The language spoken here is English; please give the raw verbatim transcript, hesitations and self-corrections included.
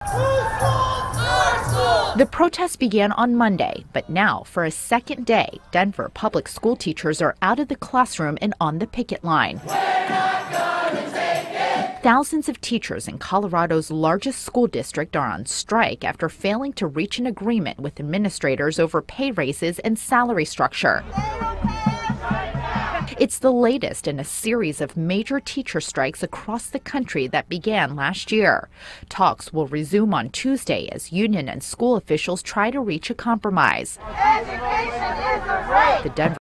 The protests began on Monday, but now, for a second day, Denver public school teachers are out of the classroom and on the picket line. Thousands of teachers in Colorado's largest school district are on strike after failing to reach an agreement with administrators over pay raises and salary structure. It's the latest in a series of major teacher strikes across the country that began last year. Talks will resume on Tuesday as union and school officials try to reach a compromise. Education is a right. The Denver